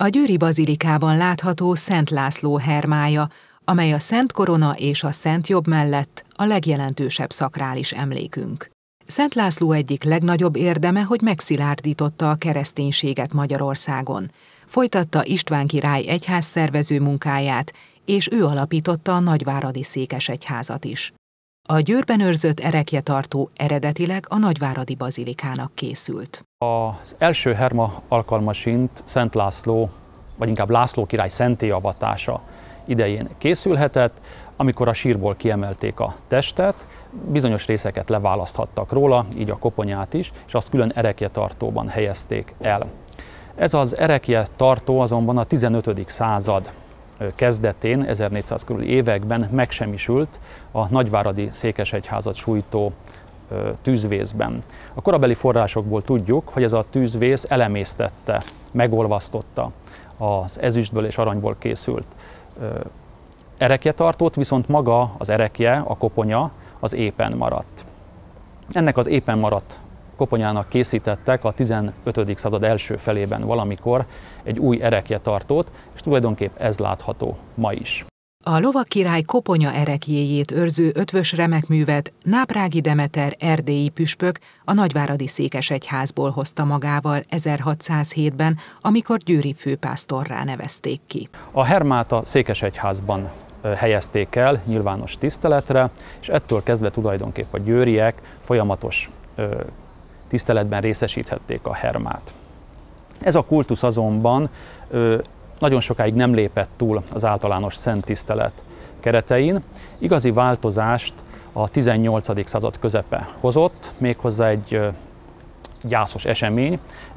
A győri bazilikában látható Szent László hermája, amely a Szent Korona és a Szent Jobb mellett a legjelentősebb szakrális emlékünk. Szent László egyik legnagyobb érdeme, hogy megszilárdította a kereszténységet Magyarországon. Folytatta István király egyházszervező munkáját, és ő alapította a nagyváradi székesegyházat is. A Győrben őrzött erekjetartó eredetileg a nagyváradi bazilikának készült. Az első herma alkalmasint Szent László, vagy inkább László király szentélyavatása idején készülhetett, amikor a sírból kiemelték a testet, bizonyos részeket leválaszthattak róla, így a koponyát is, és azt külön erekjetartóban helyezték el. Ez az erekjetartó azonban a 15. század kezdetén, 1400 körüli években megsemmisült a nagyváradi székesegyházat sújtó tűzvészben. A korabeli forrásokból tudjuk, hogy ez a tűzvész elemésztette, megolvasztotta az ezüstből és aranyból készült erekjetartót, viszont maga az erekje, a koponya, az épen maradt. Ennek az épen maradt koponyának készítettek a 15. század első felében valamikor egy új erekjetartót, és tulajdonképp ez látható ma is. A lovagkirály koponya erekjéjét őrző ötvös remekművet Náprági Demeter erdélyi püspök a nagyváradi székesegyházból hozta magával 1607-ben, amikor győri főpásztorrá nevezték ki. A hermát a székesegyházban helyezték el nyilvános tiszteletre, és ettől kezdve tulajdonképpen a győriek folyamatos tiszteletben részesíthették a hermát. Ez a kultusz azonban nagyon sokáig nem lépett túl az általános szenttisztelet keretein. Igazi változást a 18. század közepe hozott, méghozzá egy gyászos esemény.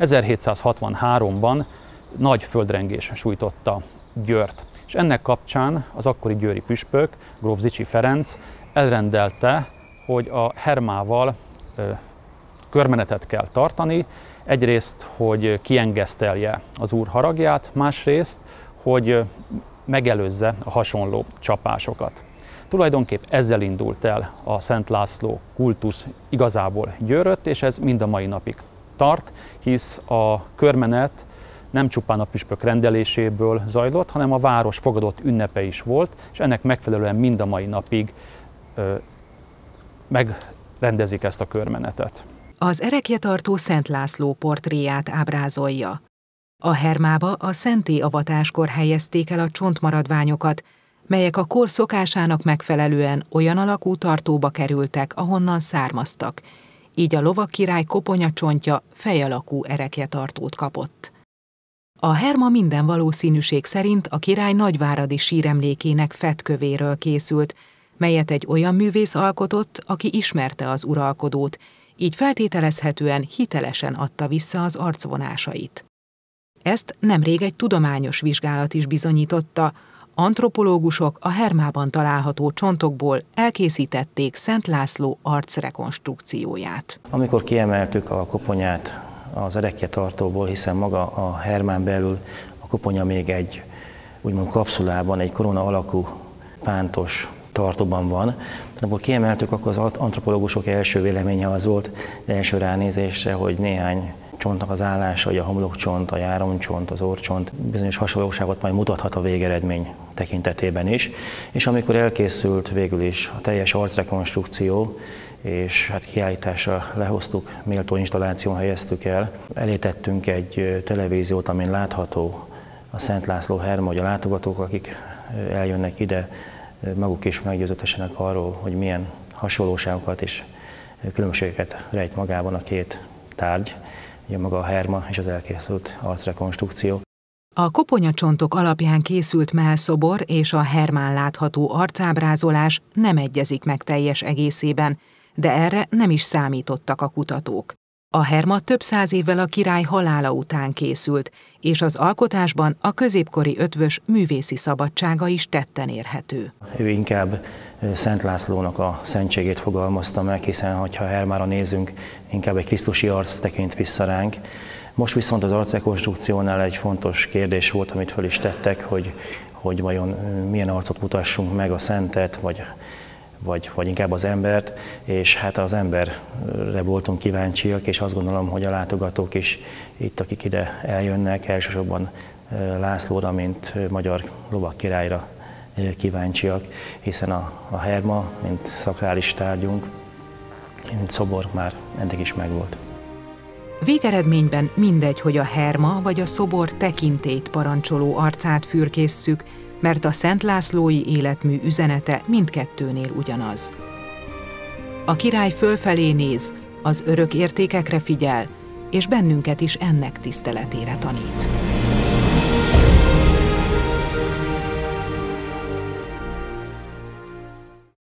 1763-ban nagy földrengés sújtotta Győrt, és ennek kapcsán az akkori győri püspök, gróf Zichy Ferenc elrendelte, hogy a hermával körmenetet kell tartani, egyrészt, hogy kiengesztelje az úr haragját, másrészt, hogy megelőzze a hasonló csapásokat. Tulajdonképp ezzel indult el a Szent László kultusz igazából Győrött, és ez mind a mai napig tart, hisz a körmenet nem csupán a püspök rendeléséből zajlott, hanem a város fogadott ünnepe is volt, és ennek megfelelően mind a mai napig megrendezik ezt a körmenetet. Az erekjetartó Szent László portréját ábrázolja. A hermába a szentélyavatáskor helyezték el a csontmaradványokat, melyek a kor szokásának megfelelően olyan alakú tartóba kerültek, ahonnan származtak, így a lovagkirály koponya csontja fejalakú erekjetartót kapott. A herma minden valószínűség szerint a király nagyváradi síremlékének fettkövéről készült, melyet egy olyan művész alkotott, aki ismerte az uralkodót, így feltételezhetően hitelesen adta vissza az arcvonásait. Ezt nemrég egy tudományos vizsgálat is bizonyította, antropológusok a hermában található csontokból elkészítették Szent László arcrekonstrukcióját. Amikor kiemeltük a koponyát az erekjetartóból, hiszen maga a hermán belül a koponya még egy úgymond kapszulában, egy korona alakú pántos tartóban van. Amikor kiemeltük, akkor az antropológusok első véleménye az volt, de első ránézésre, hogy néhány csontnak az állása, hogy a homlokcsont, a járomcsont, az orrcsont bizonyos hasonlóságot majd mutathat a végeredmény tekintetében is. És amikor elkészült végül is a teljes arcrekonstrukció, és hát kiállításra lehoztuk, méltó installáción helyeztük el, elétettünk egy televíziót, amin látható a Szent László herma, hogy a látogatók, akik eljönnek ide, maguk is meggyőződhessenek arról, hogy milyen hasonlóságokat és különbségeket rejt magában a két tárgy, ugye maga a herma és az elkészült arcrekonstrukció. A koponyacsontok alapján készült mellszobor és a hermán látható arcábrázolás nem egyezik meg teljes egészében, de erre nem is számítottak a kutatók. A herma több száz évvel a király halála után készült, és az alkotásban a középkori ötvös művészi szabadsága is tetten érhető. Ő inkább Szent Lászlónak a szentségét fogalmazta meg, hiszen ha hermára nézünk, inkább egy krisztusi arc tekint vissza ránk. Most viszont az arcrekonstrukciónál egy fontos kérdés volt, amit föl is tettek, hogy vajon milyen arcot mutassunk meg, a szentet, vagy inkább az embert, és hát az emberre voltunk kíváncsiak, és azt gondolom, hogy a látogatók is itt, akik ide eljönnek, elsősorban Lászlóra, mint magyar lovagkirályra kíváncsiak, hiszen a herma, mint szakrális tárgyunk, mint szobor már eddig is megvolt. Végeredményben mindegy, hogy a herma vagy a szobor tekintélyt parancsoló arcát fürkésszük, mert a Szent Lászlói életmű üzenete mindkettőnél ugyanaz. A király fölfelé néz, az örök értékekre figyel, és bennünket is ennek tiszteletére tanít.